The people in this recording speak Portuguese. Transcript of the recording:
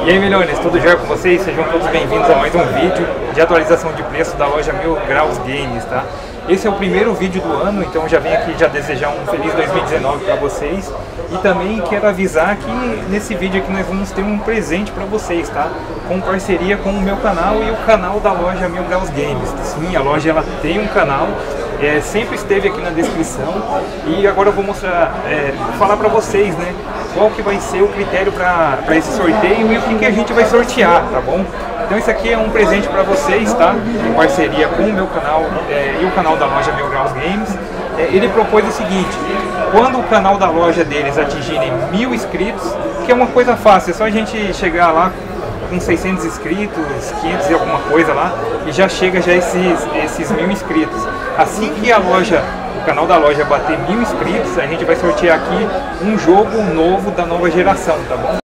E aí, milhões, tudo jóia com vocês? Sejam todos bem-vindos a mais um vídeo de atualização de preço da loja Mil Graus Games, tá? Esse é o primeiro vídeo do ano, então já venho aqui já desejar um feliz 2019 para vocês. E também quero avisar que nesse vídeo aqui nós vamos ter um presente para vocês, tá? Com parceria com o meu canal e o canal da loja Mil Graus Games. Sim, a loja ela tem um canal, sempre esteve aqui na descrição. E agora eu vou mostrar, falar para vocês, né? Qual que vai ser o critério para esse sorteio e o que a gente vai sortear, tá bom? Então isso aqui é um presente para vocês, tá? Em parceria com o meu canal e o canal da loja Mil Graus Games. Ele propôs o seguinte: quando o canal da loja deles atingirem 1000 inscritos, que é uma coisa fácil, é só a gente chegar lá com 600 inscritos, 500 e alguma coisa lá, e já chega já esses 1000 inscritos. Assim que o canal da loja bater 1000 inscritos, a gente vai sortear aqui um jogo novo da nova geração, tá bom?